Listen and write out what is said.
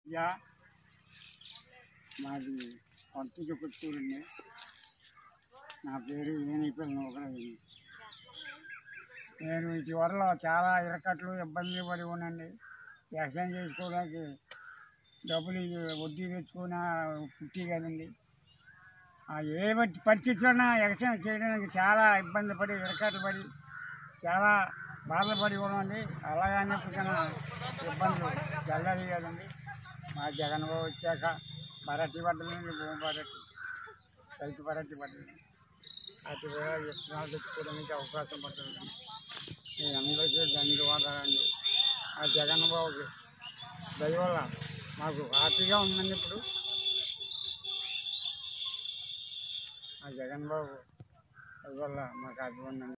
Yeah మాది కొత్తగా పుత్తూరండి. నా పేరు ఏనిపల్లి నూకరాజు. నేను ఇటీవల చాలా ఇరకట్లు ఇబ్బంది పడి ఉన్నాండి. వ్యవసాయం చేసుకోవడానికి డబ్బులు వడ్డీ తెచ్చుకున్న పుట్టి కదండి. ఏ పరిస్థితుల్లో వ్యవసాయం చేయడానికి చాలా ఇబ్బంది పడి ఇరకట్లు పడి చాలా బాధపడి ఉన్నాండి. అలాగనే ఇబ్బందులు జల్లది కదండి. మా జగన్ బాబు వచ్చాక మరాఠీ పడ్డలండి, భూమి మరాఠీ రైతు మరాఠీ పడ్డది. అటు విత్తనాలు తెచ్చుకోవడానికి అవకాశం పడుతుంది. నేను అందరికీ ధన్యవాదాలండి. ఆ జగన్ బాబుకి దయ వల్ల మాకు హ్యాపీగా ఉందండి. ఇప్పుడు ఆ జగన్ బాబు దయ వల్ల మాకు హ్యాపీగా ఉందండి.